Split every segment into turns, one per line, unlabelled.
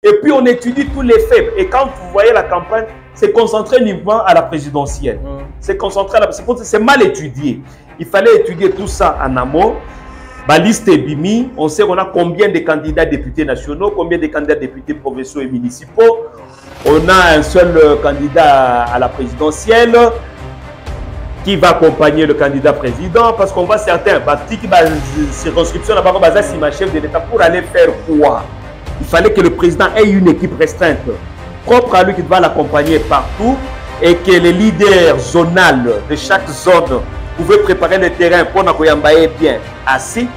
Et puis on étudie tous les faits. Et quand vous voyez la campagne, c'est concentré uniquement à la présidentielle. C'est concentré à la... C'est mal étudié. Il fallait étudier tout ça en amont. La liste est bimi. On sait qu'on a combien de candidats députés nationaux, combien de candidats députés provinciaux et municipaux. On a un seul candidat à la présidentielle qui va accompagner le candidat président, parce qu'on voit certains, circonscription là-bas, si ma chef de l'État, pour aller faire quoi? Il fallait que le président ait une équipe restreinte, propre à lui, qui va l'accompagner partout, et que les leaders zonales de chaque zone pouvaient préparer le terrain pour n'akoyambaye bien assis.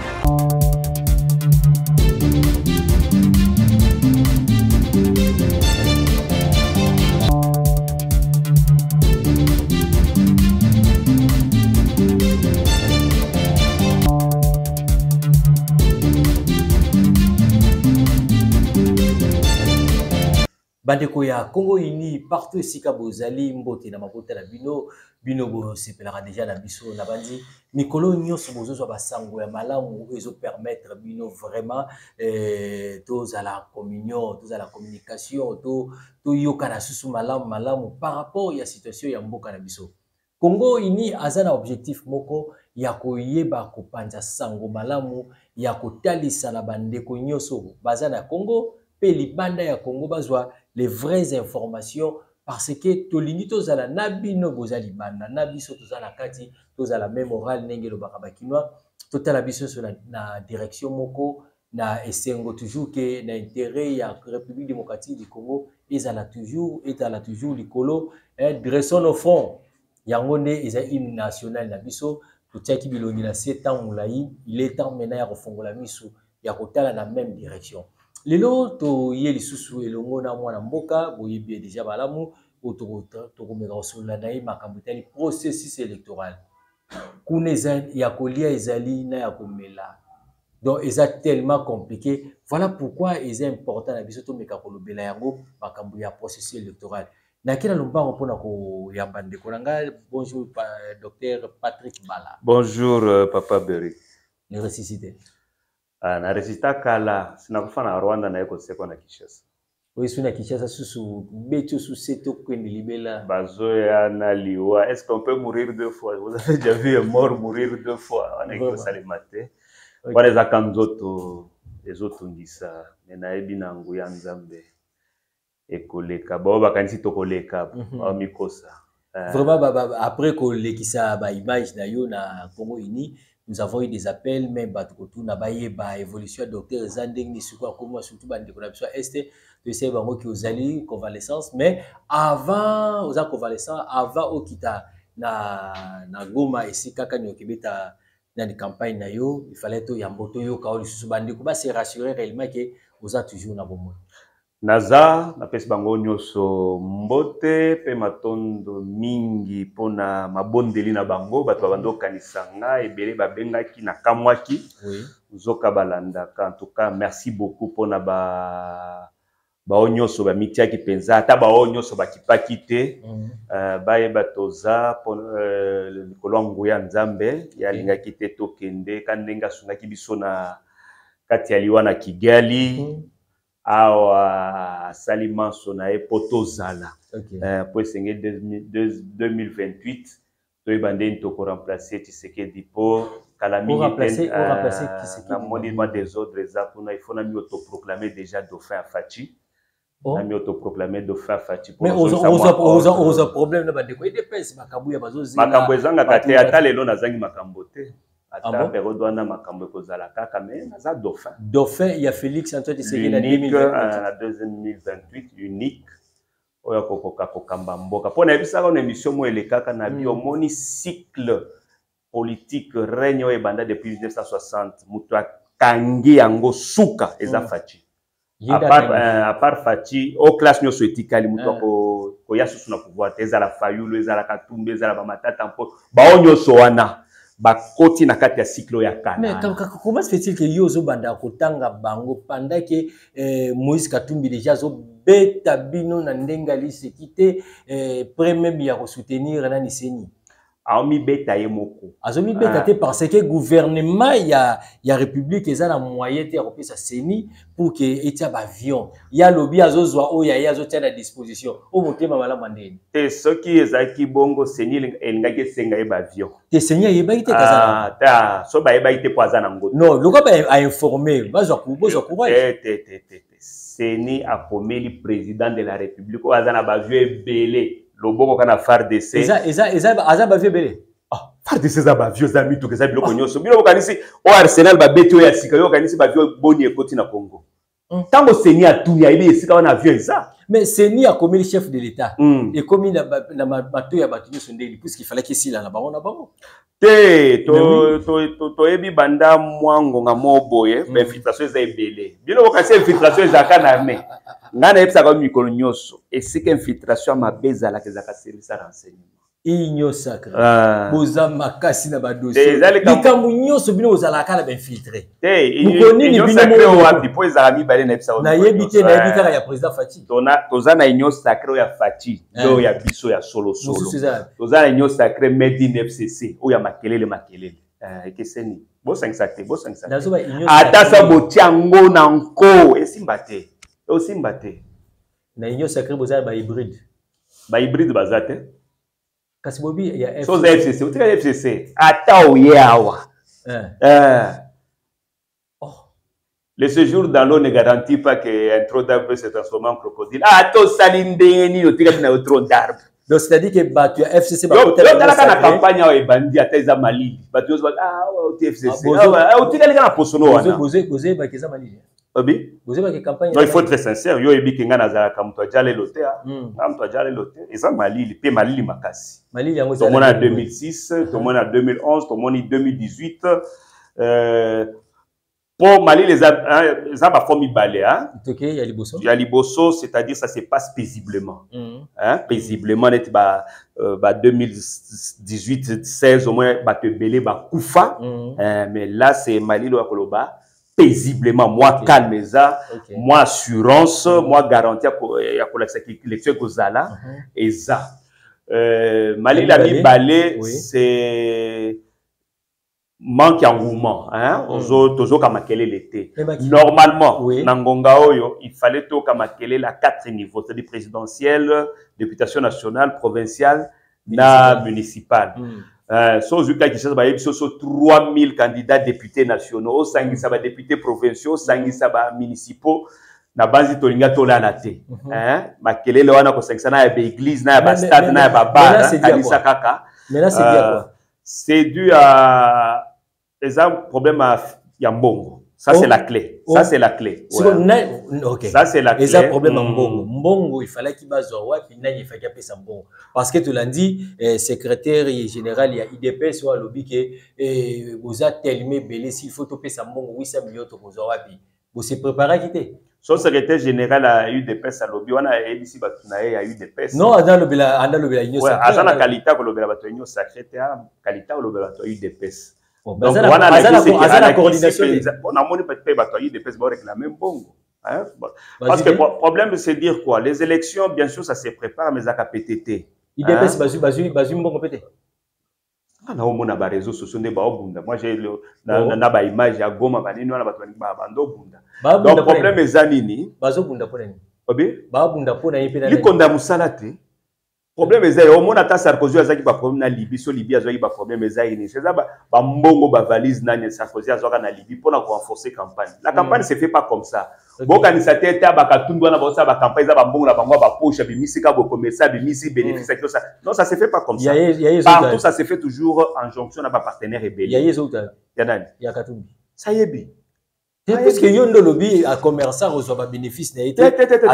Bandeko ya Congo Uni partout ici Kabozali mbote na mabota na bino bo sepelara déjà na biso na bandi mikolo nyonso bozo ba sango ya malamu ezo permettre bino vraiment tous à la communion, tous à la communication, to yoka na susu malamu par rapport ya situation ya mboka na biso. Congo Uni azana objectif moko ya koyeba kopanja sango malamu ya kotalisa na bandeko nyonso bazana Congo pe libanda ya Congo bazwa les vraies informations parce que tolingi tozala nabino bozali banda nabiso tozala kati tozala même oral nengelo bakabakinois totala biso na direction moko na esengo toujours que na intérêt ya République démocratique du Congo ezala toujours likolo dressons nos fronts yango nde eza hymne national na biso totiaki bilongi na 7 ans mulai il est temps maintenant ya kofongola miso ya kotala na même direction. Lelo to ye lisusu elongo na mwana mboka boyebi déjà balamu otokomeka kosola na ye makambo tali processus électoral kuna ya kolia ezali na ya komela donc eza tellement compliqué. Voilà pourquoi c'est important na biso to meka kolobela yango makambo ya processus électoral na kina lombango pona ko yamba ndeko nanga. Bonjour docteur Patrick Bala.
Bonjour Papa Berry.
Le ressuscité
na resista kala sinakufa na Rwanda na yeko seko na Kinshasa.
Oui, suna Kinshasa susu beto suseto kwendi libela.
Bazoya na liwa. Est-ce qu'on peut mourir 2 fois? Vous avez déjà vu un mort mourir 2 fois? On est que ça les maté. Voilà za kanzoto ezoto ngisa na yebi na nguya nzambe ekoleka ba bakanisi tokoleka ba mikosa.
Vraiment après kolekisa ba image na yo na Congo Uni. Nous avons eu des appels, même Batukotu, Nabaye, évolution, docteur Zanding, Nisuko, comment surtout Bande Connexion Est, de ces banques qui ont allé convalescence, mais avant, aux convalescents, avant au kita na Goma ici, Kakanyo Kibeta dans les campagnes nayo, il fallait tout yamboto yo kaoli sous Bande Kuba, c'est rassurer réellement que vous êtes toujours na bon.
Naza na pesi bango nyonso mbote pe matondo mingi pona mabondeli na bango bato bando kanisanga ebele babengaki na kamwaki uzoka balandaka. En tout cas merci beaucoup pona ba nyonso ba mitiaki penza ata ba nyonso bakipaki te baye batoza pona likolo nguya nzambe ya lingaki te tokende kandenga sungaki biso na kati ya liwa na Kigali. Awa Saliman Sonae Potozala pour essayer 2028 to ibande to remplacer Tshisekedi pour
remplacer
na monument des ordres il faut na mi autoproclamer déjà dauphin à Fachi. Na mi autoproclamer dauphin à Fachi.
Mais on problème na bande ko EDPS makambo ya bazozi
makambo ezanga kate ata lelo nazangi makambo te. Ata période wana makambo kozala kaka mais naza dauphin.
Dauphin il y a Félix Antoine Tshisekedi
en 2028 unique oya kokoka kokamba mboka pona ebisa ka na émission mo elekaka na biomoni cycle politique règne oyo ebanda depuis 1960 mutu akangi yango suka eza Fachi. À part Fachi au classe nyoso etikali mutu ko ya susu na pouvoir ezala Fayulu ezala Katumbi ezala ba Matata mpo ba onyoso wana bakoti na kati ya cycle ya kana.
Mais comment se fait-il que yozo banda kotanga bango pendant que Moïse Katumbi déjà zo beta bino na ndenga lisekite premier ya soutenir na niseni?
aomi beta ye moko
azomi beta te parce que gouvernement ya république eza na moyen te kopesa seni pour que etia ba avion ya lobi azozwa oya ya azotia na disposition o motema malamu ndeni
te soki ezaki bongo seni elingaki esenga ye ba avion
te seni ayebaki te kazana
ta so ba yebaki te po aza na ngoto
non loka ba a informer bazwa courage
te seni akomeli président de la république o aza na ba avion ebele loboko kana FARDC
eza ba avion ebele
FARDC eza ba avion za mituka eza biloko nyonso bino bokanisi o Arsenal ba beti o ya sika yo bokanisi ba avion boni ekoti na Congo tango seni atuni ayebi esika wana avion eza
mais seni akomeli chef de l'état ekomi na bato ya bato nyonso ndeni puisqu'il fallait qu'il sila na bango
te toyebi banda mwangonga mo boye infiltration eza ebele bino bokanisi infiltration ezalaka na armée ngai nayebisaka mikolo nyonso esika infiltration ya mabe ezalaka ezalaka service ya renseignement
Igno sacré. Boza makasi na ba dossier. Likambo nyonso bino ozalaka na ba infiltré.
Igno sacré wapi po ezalami bale na bisa.
Na yebite na yebika ya président Fati.
Toza na igno sacré ya Fati, yo ya biso ya solo. Toza na igno sacré made in FCC, o ya makelele. Ekeseni. Bo 5
Nazo ba igno
sacré. Ata sa botiango na nko esimbate. Osimbate.
Na igno sacré boza ba hybride.
Ba hybride bazate.
Kasi bobi ya
FCC. So za FCC, utika FCC. Ata oyawa. Le séjour dans l'eau ne garantit pas qu'un tronc d'arbre peut se transformer en crocodile. Ah, to salindeni, utika na tronc d'arbre.
Donc c'est-à-dire que batu ya FCC
ba côté la campagne wa ebandi ateza malili. Batu yo FCC. Utika lika na posono wana.
Boze ba keza malili.
Obi?
Boze ba campagne.
Non, il faut être très sincère. Yo ebi kinga na za kamto ajale lote a. Kamto ajale lote. Eza malili pe malili makasi.
Malili yango
za. Tomona 2006, tomona 2011, tomoni 2018. Pour Mali, les a formi balé.
Ok, il y a Liboso.
Il y a Liboso, c'est-à-dire ça se passe paisiblement. Paisiblement, 2018-16, au moins, te belé, Koufa. Mais là, c'est Mali, le Koloba. Paisiblement, moi, calme, moi, assurance, moi, garantie à l'élection Kozala. Et ça. Mali, la balé, c'est. Manque engouement, toujours kamakele l'été. Normalement, Nangonga Oyo, il fallait tout kamakele la 4 niveaux, c'est-à-dire présidentiel, députation nationale, provinciale, na municipale. Sauf que qui cherche ba 3000 candidats députés nationaux, 500 députés provinciaux, 500 municipaux. Na banzi tolinga tola na te. Makele le wana ko 500 na ba église, na ba stade, na ba bar, kanisa kaka.
Mais là c'est bien quoi?
C'est dû à un problème à Yambongo. Ça, c'est la clé. Ça, c'est la clé.
Ok.
Ça, c'est la clé.
Et un problème à Mbongo. Mbongo, il fallait qu'il base au web, il fallait qu'il passe Mbongo. Parce que tu l'as dit, secrétaire général, il y a IDPS ou à lobby qui vous a tellement belé, s'il faut topper sa Mbongo, 800 millions de web. Vous s'est préparé à quitter.
Son secrétaire général a eu des pèses à lobby. On a ici Batunae a eu des pèses.
Non, on a le union
sacrée. Ouais, la qualité que le union sacrée, qualité que le a eu des pèses.
Donc on a la coordination.
On a monté peut-être eu des pèses avec la même bongo. Parce que le problème c'est dire quoi? Les élections, bien sûr, ça se prépare, mais ça a PTT.
IDPS bazu mbongo pété.
Na omona ba réseaux sociaux ne ba obunda. Moi j'ai na ba image ya Goma banini wana batu ba bando bunda. Donc le problème est zanini.
Bazo bunda pona ni.
Obi?
Ba bunda pona yipe na.
Li konda musalate. Problème est ça. Omona ta Sarkozy azaki ba problème na Libye, so Libye azaki ba problème est ça ini. C'est ça ba mbongo ba valise na Sarkozy azaka na Libye pona ko renforcer campagne. La campagne se fait pas comme ça. Boka ni sa tête ba katundu wana ba sa ba campagne za ba mbongo na bango ba poche bi misika bo commerçant bi misi bénéfice tout ça. Non, ça se fait pas comme ça. Partout ça se fait toujours en jonction na ba partenaire et belé.
Ya yezouta.
Ya nani?
Ya katumbi.
Ça yebi.
Puisque yondo lobby à commerçant reçoit bénéfice na été.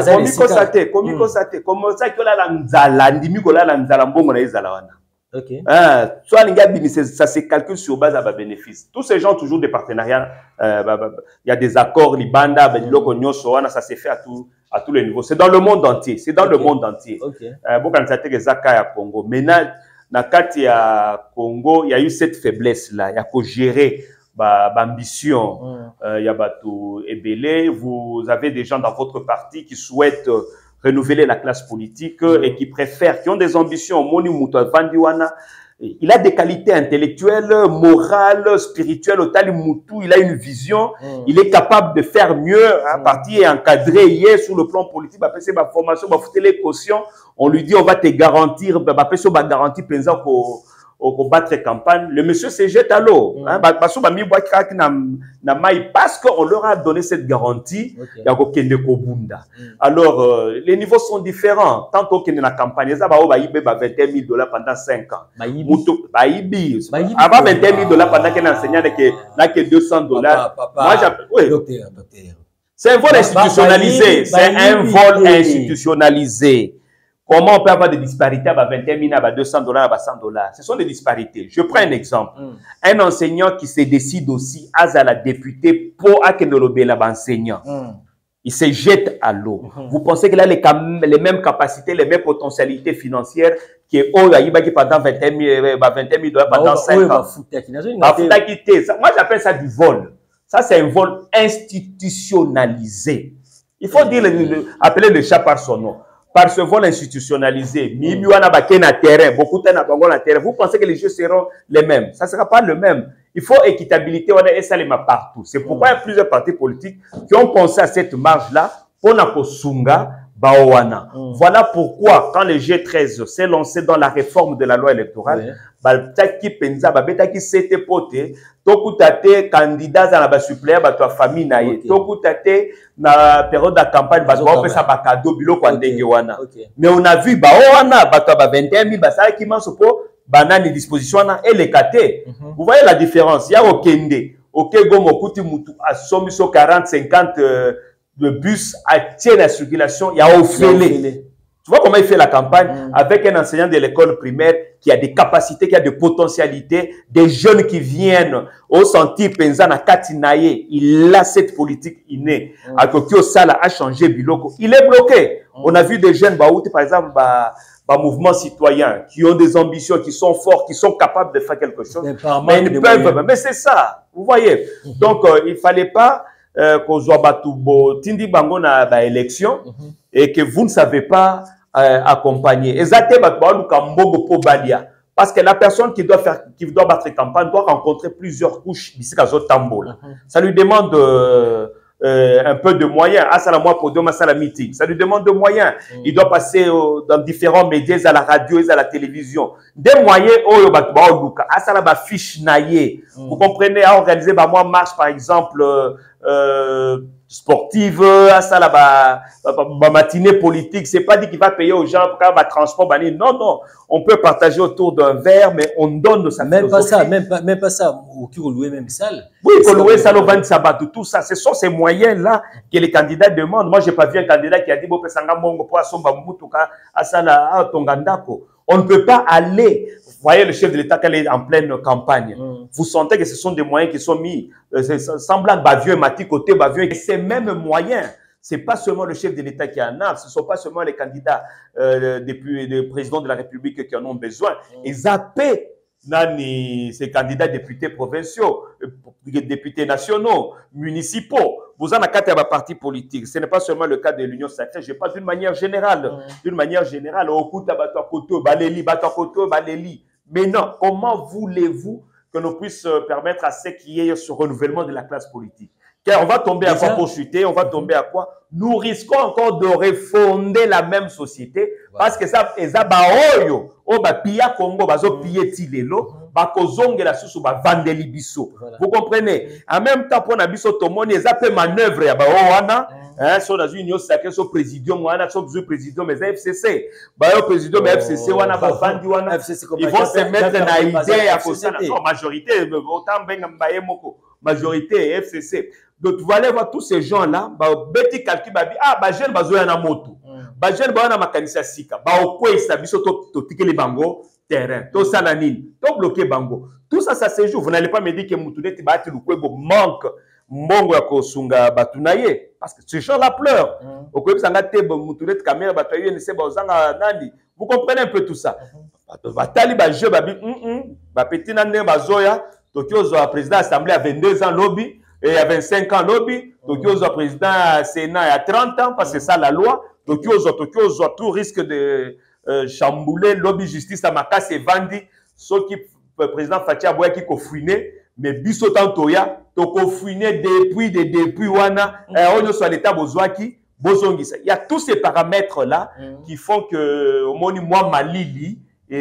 Komi constaté. Comme ça que la nzala ndimi ko la nzala mbongo na ezala wana.
OK.
Soit l'inga bini ça se calcule sur base à ba bénéfice. Tous ces gens toujours des partenariats il y a des accords libanda ba loko nyoso wana ça se fait à tous les niveaux. C'est dans le monde entier, c'est dans le monde entier.
OK.
Boka nzate ke zaka ya Congo. Maintenant na kati ya Congo, il y a eu cette faiblesse là, il y a qu'à gérer ambition, il y a bateau ébélé, vous avez des gens dans votre parti qui souhaitent renouveler la classe politique et qui préfèrent, qui ont des ambitions, Moni Mouto Vandiwana, Il a des qualités intellectuelles, morales, spirituelles, au Talimutu, il a une vision, il est capable de faire mieux, à partir encadré hier sur le plan politique, bah, c'est ma formation, bah, foutre les cautions, on lui dit on va te garantir, bah, c'est ma garantie pensant au battre campagne, le monsieur se jette à l'eau. Parce qu'on leur a donné cette garantie. Alors, les niveaux sont différents. Tantôt qu'il y a la campagne, ça va 21 000 $ pendant 5 ans. Avant 21 000 $ pendant qu'un enseignant n'a que 200 $. Moi, c'est un vol institutionnalisé. C'est un vol institutionnalisé. Comment on peut avoir des disparités à 21 000, à 200 $, à 100 $? Ce sont des disparités. Je prends un exemple. Un enseignant qui se décide aussi à la députée pour enseignant. Il se jette à l'eau. Vous pensez qu'il a les mêmes capacités, les mêmes potentialités financières que pendant 21 000 $, pendant 5 ans. Moi, j'appelle ça du vol. Ça, c'est un vol institutionnalisé. Il faut dire, appeler le chat par son nom. Par ce vol institutionnalisé, vous pensez que les jeux seront les mêmes? Ça ne sera pas le même. Il faut équitabilité et ça les partout. C'est pourquoi il y a plusieurs partis politiques qui ont pensé à cette marge-là pour Nakosunga Baowana. Voilà pourquoi, quand le G13 s'est lancé dans la réforme de la loi électorale, Baltaki Penza, Babetaki s'était poté, Tokutate, candidat à la suppléant, à famille naïe, Tokutate, na période de campagne, mais on a vu, Baowana, 21 000, ça qui m'a banane disposition et les KT. Vous voyez la différence? Il y a au Kende, au Kegomo, Kutimutu, à Somiso 40, 50, le bus à tienne la circulation, il y a au Félé. Tu vois comment il fait la campagne avec un enseignant de l'école primaire qui a des capacités, qui a des potentialités, des jeunes qui viennent au senti Penzana Katinaye. Il a cette politique innée. À Tokyo Sala a changé Biloko. Il est bloqué. On a vu des jeunes, par exemple, mouvement citoyen, qui ont des ambitions, qui sont forts, qui sont capables de faire quelque chose. Mais ils ne peuvent. Mais c'est ça. Vous voyez. Donc, il ne fallait pas qu'on soit Batoubo, Tindi Bango na élection et que vous ne savez pas accompagner. Parce que la personne qui doit battre campagne doit rencontrer plusieurs couches d'ici à Zotambola. Ça lui demande un peu de moyens. Meeting. Ça lui demande de moyens. Il doit passer dans différents médias, à la radio et à la télévision. Des moyens, fiche naïe. Vous comprenez, à organiser marche par exemple sportive, à ça la matinée politique. C'est pas dit qu'il va payer aux gens pour avoir transport. Non, non. On peut partager autour d'un verre, mais on donne de sa
même pas ça, même pas ça. Ou qui louer même salle.
Oui, il faut louer salle au 20 sabbat, tout ça. Ce sont ces moyens-là que les candidats demandent. Moi, j'ai pas vu un candidat qui a dit, on ne peut pas aller. Vous voyez le chef de l'État qui est en pleine campagne. Vous sentez que ce sont des moyens qui sont mis, semblant Bavieux et Mati côté Bavieux. Et ces mêmes moyens, c'est pas seulement le chef de l'État qui en a, ce ne sont pas seulement les candidats des présidents de la République qui en ont besoin. Et zapper ces candidats députés provinciaux, députés nationaux, municipaux. Vous en avez quatre partis politiques. Ce n'est pas seulement le cas de l'Union sacrée. Je parle d'une manière générale. D'une manière générale, mais non, comment voulez-vous que nous puissions permettre à ceux qui aient ce renouvellement de la classe politique? Car on va tomber à quoi pour chuter? On va tomber à quoi? Nous risquons encore de refonder la même société parce que ça, Ezabaoyo, Pia Congo, Bazo Pie Tilelo, Bakozonge la sous Vandeli Bisso. Vous comprenez? En même temps, pour Nabiso Tomoni, Ezapé manœuvre à Baowana. Sur la union sacrée, sur présidium, sur le présidium, mais FCC. Bah, présidium, FCC, ils vont se mettre dans l'idée à cause de la majorité, autant majorité FCC. Donc, vous allez voir tous ces gens-là, Betty Kalki, jeune, bazoyana moto. Jeune, bazoyana makanisa sika. Okwe, ça, biso, to tike les bango, terrain, to salanine, to bloquer bango. Tout ça, ça se joue. Vous n'allez pas me dire que Moutouneti Bati Lukwebo manque. Mbongo ya kosunga batunaye parce que ces gens-là pleurent. Vous comprenez un peu tout ça. Batali ba jeu ba petit nande bazoya Tokyo zo président assemblée à 22 ans lobby et à 25 ans lobby Tokyo zo président Sénat à 30 ans parce que c'est ça la loi. Tokyo zo tout risque de chambouler lobby justice à Makase Vandi. ce qui président Fatia Boya qui kofouine mais biso tantoya to kofouine depuis wana on soit l'état bozwaki bozongisa. Il y a tous ces paramètres là qui font que au moni moi Malili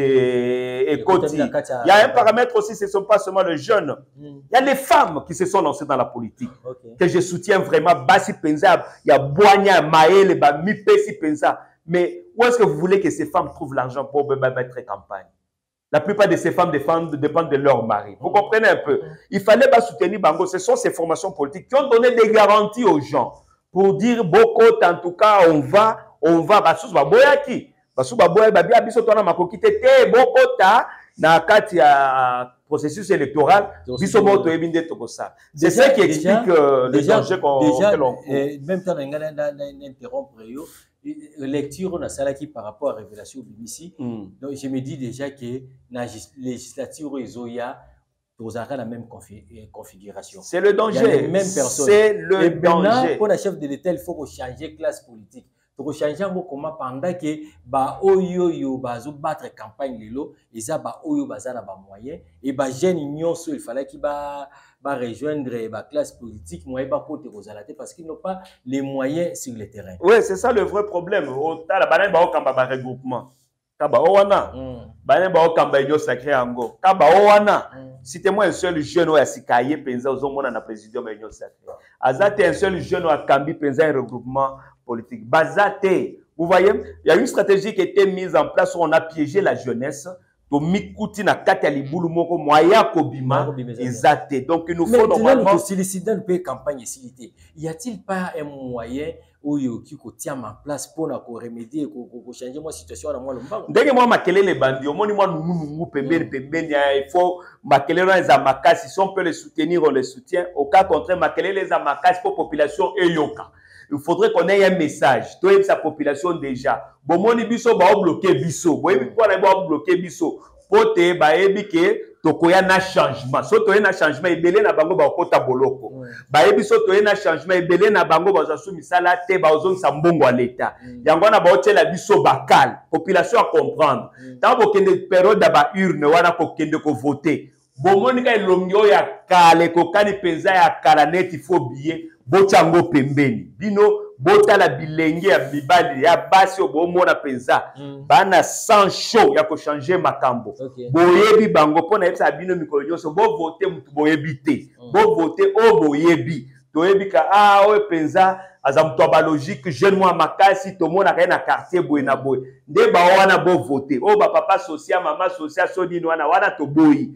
et Koti. Il y a un paramètre aussi, ce ne sont pas seulement les jeunes. Il y a les femmes qui se sont lancées dans la politique. Que je soutiens vraiment. Basi Penza, il y a Boigna, Maël, Mipesi Penza. Mais où est-ce que vous voulez que ces femmes trouvent l'argent pour mettre campagne? La plupart de ces femmes dépendent de leur mari. Vous comprenez un peu? Il fallait soutenir Bango. Ce sont ces formations politiques qui ont donné des garanties aux gens pour dire, beaucoup, en tout cas, on va, Boyaki. Basuba boy babia biso tona makoki te bokota na kati ya processus électoral biso moto ebinde tokosa. C'est ça qui explique les dangers que l'on court.
Même temps interrompre yo lecture on a ça qui par rapport à révélation BBC. Donc je me dis déjà que la législature ezoya tous auront la même configuration.
C'est le danger.
Il y a les mêmes personnes.
C'est le danger.
Pour la chef de l'État, il faut changer classe politique. Pour changer comment pendant que ba oyo bazo battre campagne lelo et ça ba oyo bazana ba moyen et ba jeune union il fallait qu'il ba rejoindre ba classe politique moyen ba côté Rosalate parce qu'ils n'ont pas les moyens sur le terrain.
Oui, c'est ça le vrai problème. Au la banane ba okamba ba regroupement. Kaba owana. Banane ba okamba union sacré ango. Kaba owana. Citez-moi un seul jeune ou asikaye penza ozomona na président de union sacré. Azate un seul jeune ou akambi penza un regroupement politique. Bazate, vous voyez, il y a une stratégie qui a été mise en place où on a piégé la jeunesse. Donc, na kati libulu moko moya kobima ezate. Donc, il nous faut normalement.
Solliciter une campagne facilité. Y a-t-il pas un moyen où qui tient ma place pour remédier, pour changer ma situation dans moi le mbango?
Dès que moi makele les bandits, moi nous pembeni il faut makele les amakasi. Si on peut les soutenir, on les soutient. Au cas contraire, makele les amakasi pour population eyoka. Il faudrait qu'on ait un message. Toi, sa population déjà. Bon, mon biso ba bloquer biso. Bon, quoi na ba bloquer biso. Pote ba ebike tokoya na changement. So toye na changement ebele na bango ba kota boloko. Ba ebiso toye na changement ebele na bango ba zasu misala te ba ozon sa mbongo à l'état. Yango na ba otela biso bakal. Population à comprendre. Tant bo kende période ba urne wana ko kende ko voter. Bon, monika elongyo ya kale ko kani penza ya kalanet il faut billet. Bochango pembeni bino botala bilenge ya bibali ya basi obomona penza bana sans show ya ko changer makambo boyebi bango pona yebisa bino mikolo nyonso bo voter mutu boyebi te bo voter o boyebi toyebi ka o penza aza mutu ba logique jeune moi makasi to mona ka na quartier boye na boye nde ba wana bo voter o ba papa social mama social so dino wana to boyi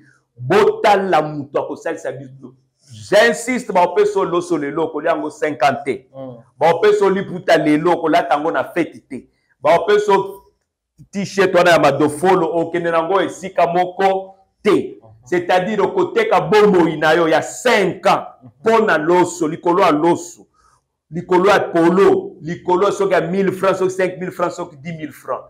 botala mutu akosalisa biso. J'insiste, on peut solo sur le loco, liango 50. On peut solo puta le loco, là tango na fête. On peut solo t-shirt on a ma do follow au kenenango et sika moko te. C'est-à-dire au côté ka bombo inayo il y a 5 ans pour na loso, likolo a loso. Likolo a polo, likolo soka 1000 francs, soka 5000 francs, soka 10 000 francs.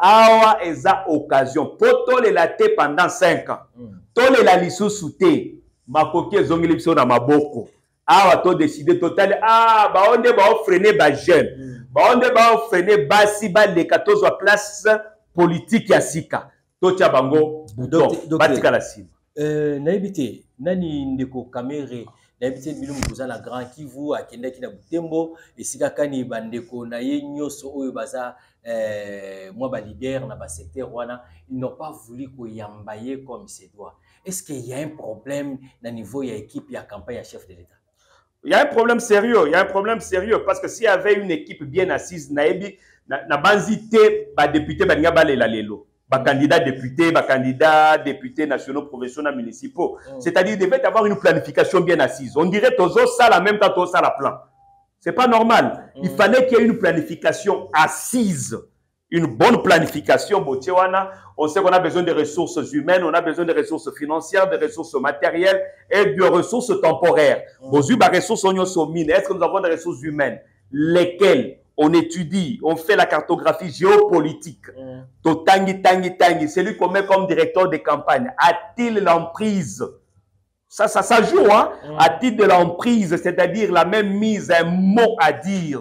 Awa eza occasion. Poto le latte pendant 5 ans. Tole la lisu souté. Makoki ezongeli biso na maboko awa to décider total ba onde ba freiner ba jeune ba onde ba freiner basi ba le 14 place politique ya sika to tia bango bouton batika la sim
naibité nani ndeko kamere naibité bilum kozala grand Kivu akenda ki na Butembo esika kani bandeko na ye nyoso oyo baza moi ba leader na ba secteur wana ils n'ont pas voulu ko yambaye comme c'est doit. Est-ce qu'il y a un problème au niveau de l'équipe et de la campagne à chef de l'État?
Il y a un problème sérieux. Il y a un problème sérieux parce que s'il y avait une équipe bien assise, na banzité, ba député, ba la lelo. Ba candidat député nationaux, professionnels, municipaux. C'est-à-dire, il devait y avoir une planification bien assise. On dirait toujours ça la même temps tout ça la plan. C'est pas normal. Il fallait qu'il y ait une planification assise. Une bonne planification, on sait qu'on a besoin de ressources humaines, on a besoin de ressources financières, de ressources matérielles et de ressources temporaires. Est-ce que nous avons des ressources humaines? Lesquelles on étudie, on fait la cartographie géopolitique. Celui qu'on met comme directeur de campagne, a-t-il l'emprise? Ça joue, hein? A-t-il de l'emprise, c'est-à-dire la même mise, un mot à dire?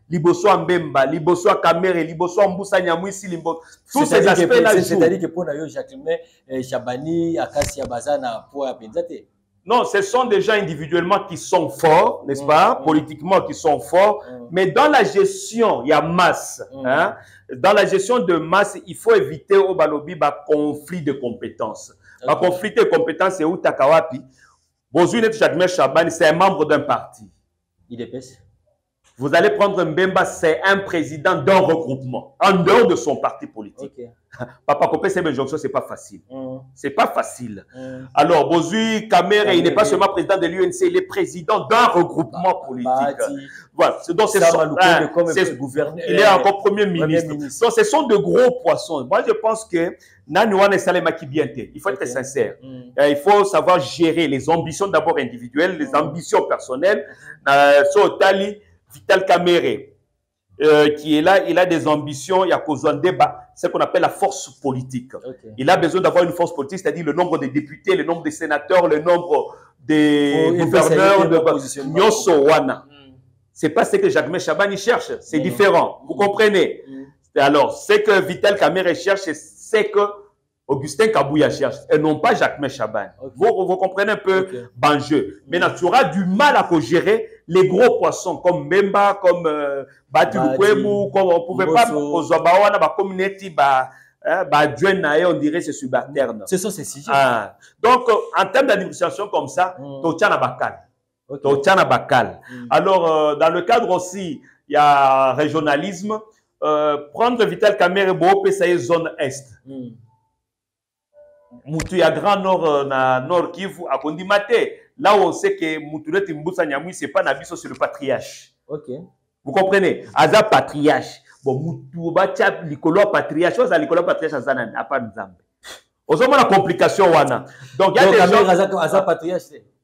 liboso Mbemba, liboso Kamere, liboso Mbusa Nyamwisi, tous ces aspects-là.
C'est-à-dire que pour nous, Jacqueline Chabani, Akassia Bazana, pour Apenzate.
Non, ce sont des gens individuellement qui sont forts, n'est-ce pas, politiquement qui sont forts, mais dans la gestion, il y a masse. Hein? Dans la gestion de masse, il faut éviter au balobi conflit de compétences. Un conflit de compétences, c'est où Takawapi. Bozunet Jacquemin Chabani, c'est un membre d'un parti.
Il épaisse.
Vous allez prendre Mbemba, c'est un président d'un regroupement, en dehors de son parti politique. Okay. Papa Kopé, c'est jonction, c'est pas facile. C'est pas facile. Alors, Bozui Kamere, il n'est pas seulement président de l'UNC, il est président d'un regroupement politique. Voilà. Donc, c'est il est encore premier ministre. Donc, ce sont de gros poissons. Moi, je pense que Nanouane Salema Kibiente, il faut être sincère. Il faut savoir gérer les ambitions d'abord individuelles, les ambitions personnelles. Sotali, Vital Kamere, qui est là, il a des ambitions, il y a besoin de débat, c'est ce qu'on appelle la force politique. Il a besoin d'avoir une force politique, c'est-à-dire le nombre de députés, le nombre de sénateurs, le nombre de gouverneurs, de Nyosowana. C'est pas ce que Jacquemin Chabani cherche, c'est différent. Vous comprenez? Alors, ce que Vital Kamere cherche, c'est que Augustin Kabouya cherche, et non pas Jacquemin Chabani. Vous comprenez un peu Banjeu. Maintenant, tu auras du mal à gérer les gros poissons comme Mbemba, comme Bati Lukwemu, comme on ne pouvait pas aux Obawana, comme Neti, on dirait c'est subalterne.
Ce sont ces sujets.
Donc, en termes d'administration comme ça, Totiana Bakal. Totiana Bakal. Alors, dans le cadre aussi, il y a régionalisme. Prendre Vital Kamere, ça y est zone Est. Moutou ya Grand Nord na Nord Kivu à Kondimate. Là où on sait que Moutoulette Mbusa Nyamui, c'est pas Nabiso, c'est le patriarche. Vous comprenez? Aza patriarche. Bon, Moutou Batia, l'icolo patriarche. Chose à l'icolo patriarche à Zanan, à pas Nzambe. Aux hommes, la complication, wana. Donc, il y a des gens.
Aza patriarche.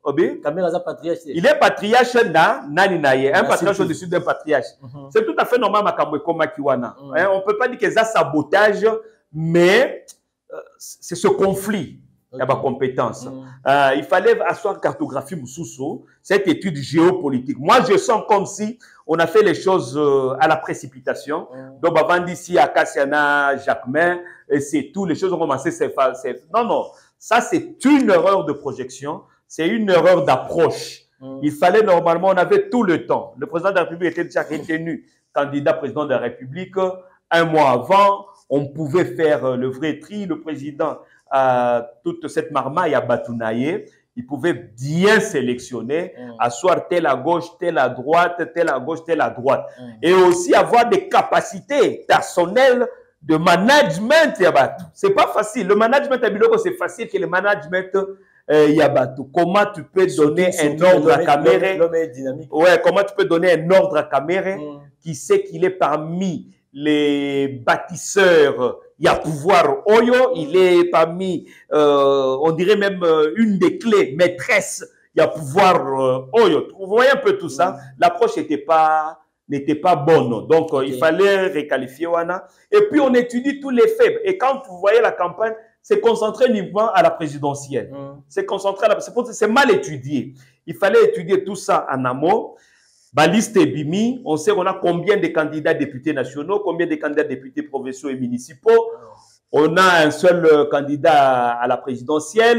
Il est patriarche na nani naye, un patriarche au-dessus d'un patriarche. C'est tout à fait normal, Makamwe Koma Kiwana. On peut pas dire que ça sabotage, mais c'est ce conflit. Il y a ma compétence. Il fallait asseoir cartographie Moussousso, cette étude géopolitique. Moi, je sens comme si on a fait les choses à la précipitation. Donc, avant d'ici à Kassiana, Jacquemin, et c'est tout, les choses ont commencé. Non, non, ça c'est une erreur de projection, c'est une erreur d'approche. Il fallait normalement, on avait tout le temps. Le président de la République était déjà retenu candidat président de la République. Un mois avant, on pouvait faire le vrai tri. Le président, toute cette marmaille à Batounaye, il pouvait bien sélectionner, asseoir tel à gauche, tel à droite, tel à gauche, tel à droite. Et aussi avoir des capacités personnelles de management. C'est pas facile. Le management à Biloko, c'est facile que le management Yabatou. Comment tu peux donner un ordre à Kamere? Ouais, comment tu peux donner un ordre à Kamere qui sait qu'il est parmi les bâtisseurs? Il y a pouvoir Oyo, il est parmi, on dirait même une des clés maîtresses. Il y a pouvoir Oyo. Vous voyez un peu tout ça? L'approche n'était pas bonne. Donc, il fallait réqualifier Wana. Et puis, on étudie tous les faits. Et quand vous voyez la campagne, c'est concentré uniquement à la présidentielle. C'est concentré à la... C'est mal étudié. Il fallait étudier tout ça en amont. Baliste et Bimi, on sait qu'on a combien de candidats députés nationaux, combien de candidats députés provinciaux et municipaux. On a un seul candidat à la présidentielle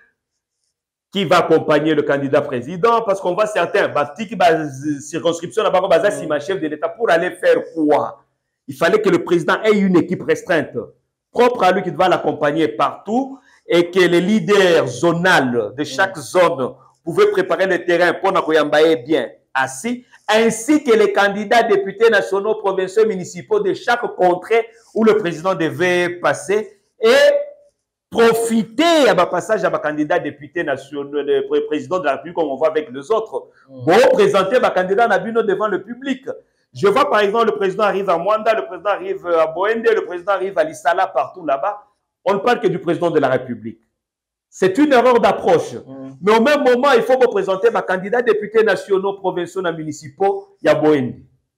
qui va accompagner le candidat président, parce qu'on voit certains, circonscription, si ma chef de l'État, pour aller faire quoi? Il fallait que le président ait une équipe restreinte, propre à lui, qui va l'accompagner partout, et que les leaders zonales de chaque zone pouvaient préparer le terrain pour n'akoyambaye bien assis, ainsi que les candidats députés nationaux, provinciaux et municipaux de chaque contrée où le président devait passer, et profiter à ma passage à ma candidat député national, le président de la République, comme on voit avec les autres, pour présenter ma candidat Nabino devant le public. Je vois par exemple le président arrive à Mwanda, le président arrive à Boende, le président arrive à Lissala, partout là-bas. On ne parle que du président de la République. C'est une erreur d'approche. Mais au même moment, il faut représenter ma candidat député nationaux, provinciaux et municipaux, il y a Boende.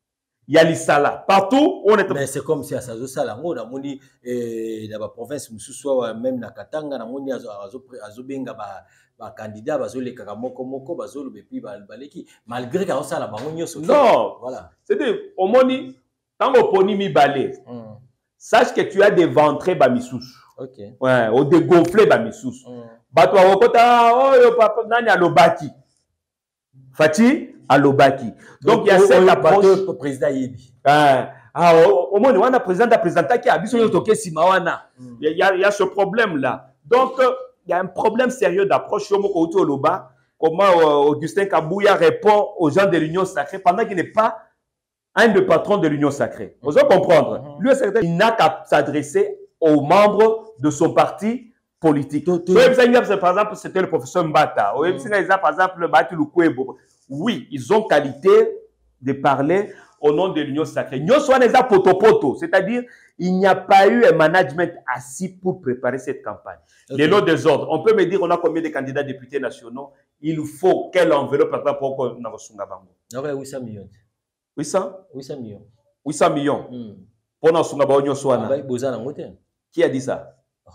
Il y a l'Isala. Partout, on est...
Mais c'est comme si à Sazosala, on a moni dans la province, même na Katanga, na moni azobenga ba candidat, bazole kakamoko moko, bazole bepi baleki. Malgré que ça la bango nyoso.
Non,
voilà.
C'est-à-dire, au moni, quand on poni mi balé, sache que tu as des ventrés bamisous.
Ok.
Ouais, ou dégonflé bamisous. Batwa okota, oh yo papa, nani alobaki. Fati alobaki. Donc il y a cette approche.
Président Yebi.
Au moins, on a président qui a il y a ce problème-là. Donc, il y a un problème sérieux d'approche. Comment Augustin Kabouya répond aux gens de l'Union sacrée pendant qu'il n'est pas un des patrons de l'Union sacrée. Vous allez comprendre. Lui, il n'a qu'à s'adresser aux membres de son parti politique. Par exemple, c'était le professeur Mbata. Par exemple, le Bati Lukwebo. Oui, ils ont qualité de parler au nom de l'Union sacrée. C'est-à-dire, il n'y a pas eu un management assis pour préparer cette campagne. Okay. Les lots des ordres. On peut me dire, on a combien de candidats députés nationaux? Il faut quelle enveloppe pour qu'on ait
800 millions.
800?
800 millions.
800 millions. Pour nous qui a dit ça?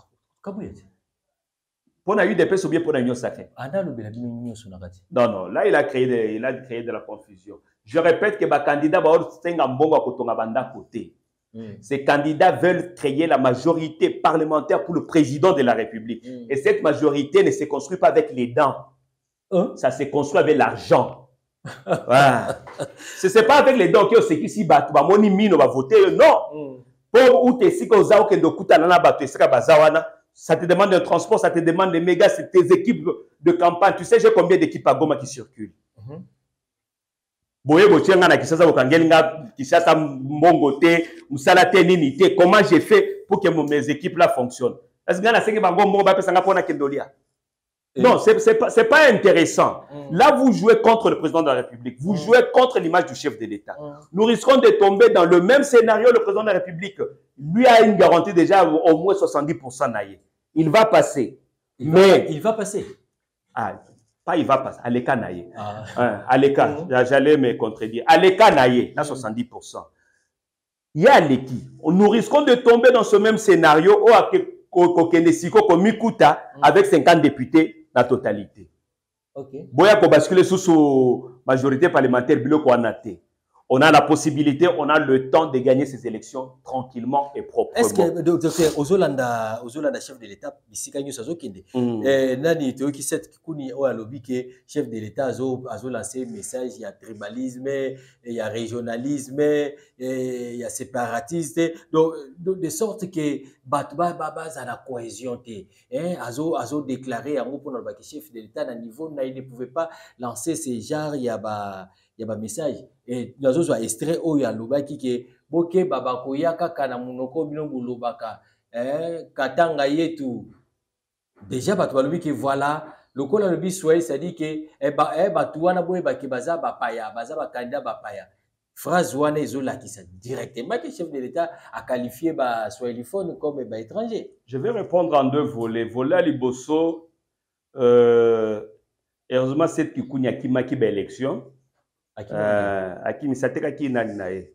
Pour a eu des personnes bien pour l'Union sacrée. Non, non. Là, il a créé de la confusion. Je répète que les candidats côté. Ces candidats veulent créer la majorité parlementaire pour le président de la République. Et cette majorité ne se construit pas avec les dents. Ça se construit avec l'argent. Ce n'est pas avec les dents que c'est ici va voter. Non. Pour où tu es ça te demande un transport, ça te demande des mégas, c'est tes équipes de campagne. Tu sais, j'ai combien d'équipes à Goma qui circulent. Comment j'ai fait pour que mes équipes là fonctionnent? Non, c'est pas intéressant. Là, vous jouez contre le président de la République. Vous jouez contre l'image du chef de l'État. Nous risquons de tomber dans le même scénario. Le président de la République, lui, a une garantie déjà au moins 70% naïe. Il va passer.
Il va passer.
Pas il va passer. Aleka naïe. Aleka, j'allais me contredire. Aleka naïe, là 70%. Il y a Aleki. Nous risquons de tomber dans ce même scénario avec 50 députés. La totalité. Boya ko basculer sous majorité parlementaire on a la possibilité, on a le temps de gagner ces élections tranquillement et proprement.
Est-ce que docteur Ozolanda chef de l'État ici quand nous azokende nani to ki set kuni o alobi que chef de l'État azo lancé message il y a tribalisme, il y a régionalisme, il y a séparatisme donc de sorte que batba za la cohésion azo déclaré en pour le chef de l'État à niveau il ne pouvait pas lancer ces genre il y a message et nous avons extrait où il y a lobaki que boke babako yaka kana munoko bino bulobaka katanga yetu déjà batu balobi que voilà le col lobi soye ça dit que batu wana boye baki baza bapaya baza ba candidat bapaya phrase wana ezola qui ça directement que chef de l'État a qualifié ba soyeliphone comme ba étranger.
Je vais répondre en deux volets. Volet liboso heureusement cette kikunya kimaki ba élection Akimi Sateka qui nae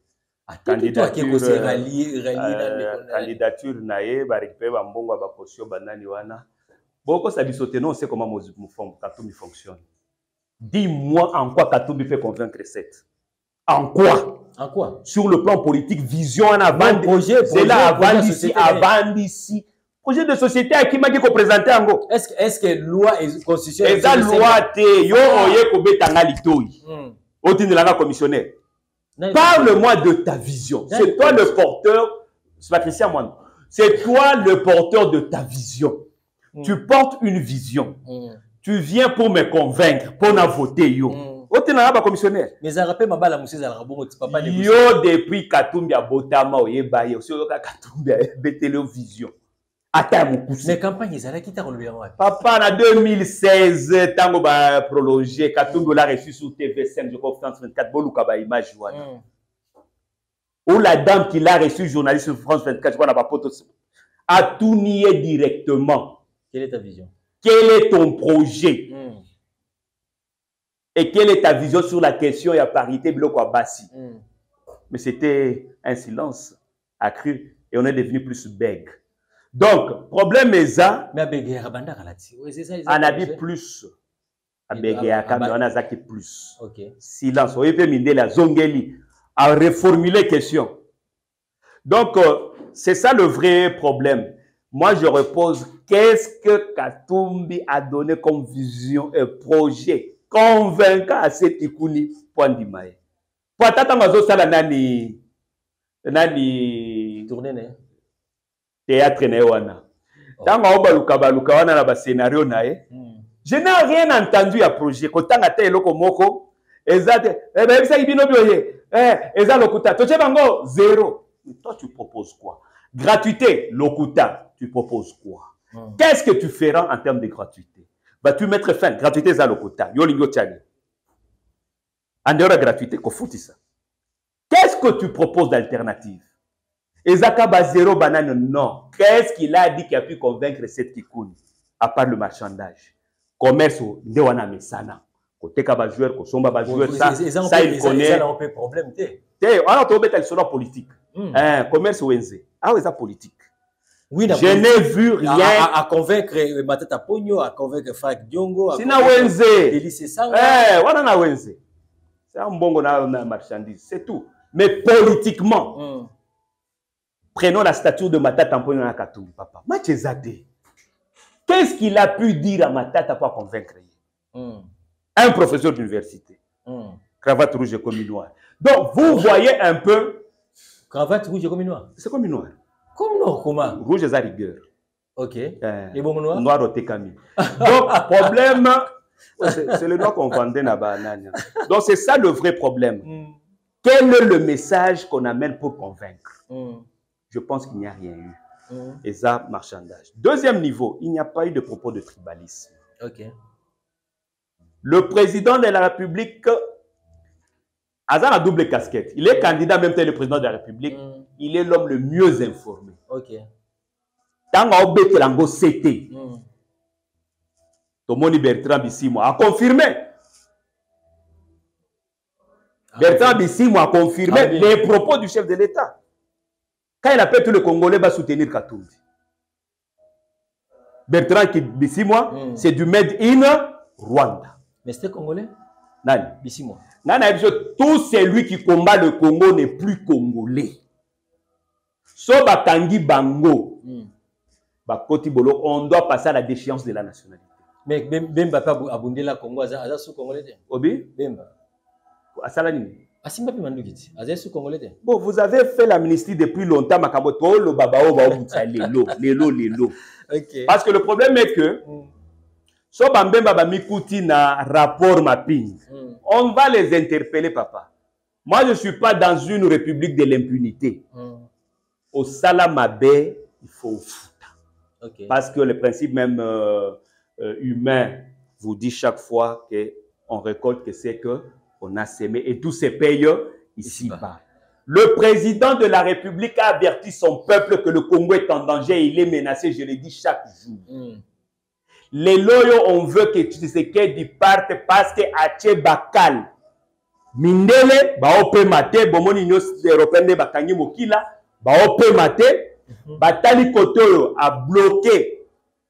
candidature nae récupérer bambongo ba caution banani wana boko ça bisoté non on sait comment Katumbi fonctionne. Dis-moi en quoi Katumbi fait convaincre cette. En quoi sur le plan politique vision en avant projet c'est là avant d'ici projet de société à qui m'a dit qu'on présentait en gros.
Est-ce que loi et constitution
et la loi te yo oye ko betanga litoi. Commissionnaire. Parle-moi de ta vision. C'est toi le porteur. C'est Patricia Moine. C'est toi le porteur de ta vision. Tu portes une vision. Tu viens pour me convaincre, pour me voter yo. Commissionnaire.
Mais ça rappelle ma balle à Moussé Zalrabon.
Yo depuis Katumbi a Botama Oyeba yo. C'est Katumbi a betele vision.
Mais campagne ezala qui t'a relevé
papa en 2016 tango ba prolongé Katumbi l'a reçu sur TV5 je crois France 24 boluka ba image wana ou la dame qui l'a reçu journaliste sur France 24 je crois na pas poto a tout nié directement.
Quelle est ta vision?
Quel est ton projet? Et quelle est ta vision sur la question ya parité biloko bassi? mais c'était un silence accru et on est devenu plus bègue. Donc, problème est ça.
Mais
On a dit plus. On a dit plus. Silence. On peut miner la zongeli à reformuler question. Donc, c'est ça le vrai problème. Moi, je repose, qu'est-ce que Katumbi a donné comme vision et projet convaincant à cette Ikuni point d'Imae? Pour attendre ça, nani
tourner
théâtre newana. Tant que baluka wana na ba scénario nae. Je n'ai rien entendu à projet. Quand on a été loko moko, exact. Eh ben ça ibino bioye. Eza lokuta. Toche bango zéro. Mais toi tu proposes quoi? Gratuité, lokuta. Tu proposes quoi? Qu'est-ce que tu feras en termes de gratuité? Vas-tu mettre fin? Gratuité eza lokuta. Yo lingo tchani. En dehors de gratuité, qu'on fout ça. Qu'est-ce que tu proposes d'alternative? Ezaka ba zéro banane, non. Qu'est-ce qu'il a dit qui a pu convaincre cette Kikouni? À part le marchandage. Commerce, nde wana mesana. Côté ka ba joueur, ko somba ba joueur, ça il connaît.
Ça n'a pas problème,
on a trouvé tel solo politique. Commerce wenze. Ah oui, ça politique.
Oui,
je n'ai vu rien
à convaincre Matata Pogno, à convaincre Frank Diongo, à
convaincre wenze.
Elise Sanga.
Wana na wenze. C'est un bon marchandise, c'est tout. Mais politiquement, prenons la stature de Matata Pogno na Katumbi, papa. Machezade. Qu'est-ce qu'il a pu dire à Matata pour convaincre? Un professeur d'université. Cravate rouge et commis noir. Donc, vous voyez un peu.
Cravate rouge et commis noir.
C'est commis noir.
Comme noir, comment?
Rouge et à rigueur.
Ok. Et bon noir?
Noir au tekami. Donc, problème, c'est le noir qu'on vendait à banane. Donc, c'est ça le vrai problème. Quel est le message qu'on amène pour convaincre? Je pense qu'il n'y a rien eu. Et ça, marchandage. Deuxième niveau, il n'y a pas eu de propos de tribalisme.
Ok.
Le président de la République a la double casquette. Il est candidat même tel le président de la République. Il est l'homme le mieux informé.
Ok.
Tant qu'on a l'ango CT, Tomoni Bertrand Bissimo a confirmé. Bertrand Bissimo a confirmé les propos du chef de l'État. Quand il appelle tout le Congolais va soutenir Katumbi. Bertrand Bissimo, c'est du Made in Rwanda.
Mais c'était Congolais?
Nani?
Bissimo.
Nani, tout celui qui combat le Congo n'est plus Congolais. Soba Tangi Bango. On doit passer à la déchéance de la nationalité.
Mais Bemba pas abondé la Congo, Aza sous Congolais.
Obi?
Bemba.
Asalanini.
Asimba pi mandukiti. Aza sous Congolais.
Bon, vous avez fait l'amnistie depuis longtemps, Makamoto, le babao, lelo. Parce que le problème est que, so Bambemba Bamikuti na rapport mapping, on va les interpeller, papa. Moi, je ne suis pas dans une république de l'impunité. Au Salamabé, il faut foutre. Parce que le principe même humain vous dit chaque fois qu'on récolte que c'est qu'on a sémé et tout se paye ici-bas. Le président de la République a averti son peuple que le Congo est en danger et il est menacé, je le dis chaque jour. Les loyaux, on veut que Tshisekedi parte parce que Ache Bakal, Mindele, Baope Mate, Bomoni Nyos Européenne Bakangi Mokila, Baope Mate, Batali Kotoyo a bloqué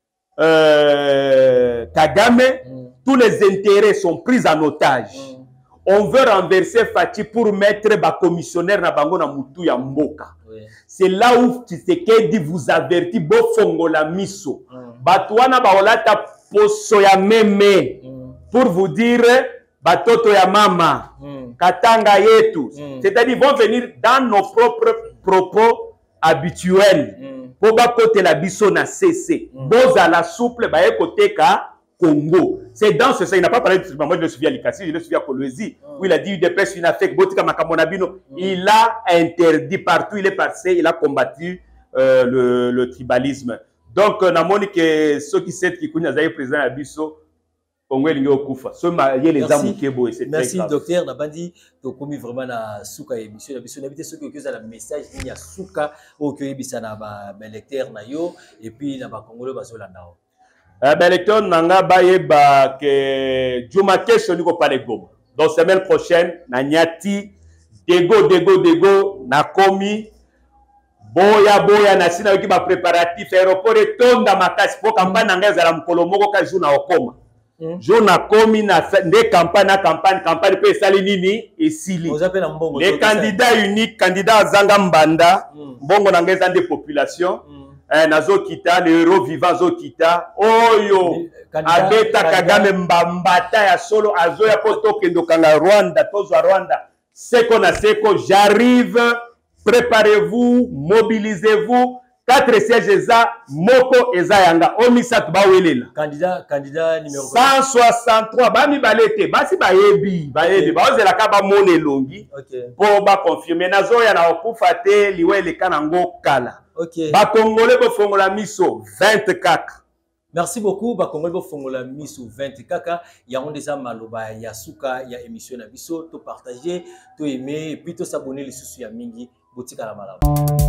Kagame, tous les intérêts sont pris en otage. On veut renverser Fati pour mettre ba commissionnaire na bango na mutu ya mboka. C'est là où Tshisekedi vous avertit bo fongola miso. Batouana baolata poso ya meme pour vous dire batoto ya mama katanga yetu. C'est-à-dire ils vont venir dans nos propres propos habituels. Pour ba côté la biso na CC. Boza la souple ba côté ka Congo. C'est dans ce sens, il n'a pas parlé de moi, je le suis à Likasi, je le suis à Kolwezi, où il a dit UDPS, une affecte, Botika Makamonabino. Il a interdit partout, il est passé, il a combattu le tribalisme. Donc, on a montré que ceux qui savent qui connaissent les présidents Abisso, Congo est Kufa. Ce marié les amours qui est beau et c'est très grave.
Merci, docteur. Nabandi, tu as commis vraiment la souka émission. L'émission n'habite ceux qui ont un message, il y a souka, ou qui ont un lecteur, et puis il y a un Congolais, Bazolandao.
Lecteur nanga bayeba que Juma Kesho niko pale Goma. Donc semaine prochaine, Nanyati dego nakomi boya na sina yoki ba préparatif aéroport etonda makasi po campagne na ngai ezala mokolo moko ka jour na okoma jour na komi na nde campagne pe esali nini esili les candidats uniques candidat azanga mbanda mbongo na ngai eza nde population nazo kita le héros vivant zo kita oyo abeta Kagame mbambata ya solo azoya po tokendo kanga Rwanda tozwa Rwanda seko na seko j'arrive. Préparez-vous, mobilisez-vous. 4 sièges eza moko eza yanga omisatu bawelela.
Candidat numéro
163 bami balete basi bayebi bazela ka ba mone longi po ba confirmer nazoya na okufa te liwele kanango kala. Ba congolais bo fongola miso 24.
Merci beaucoup ba congolais bo fongola miso 20 kaka yango déjà maloba ya suka ya émission na biso to partager to aimer et puis to s'abonner les sous ya mingi botika la malamu.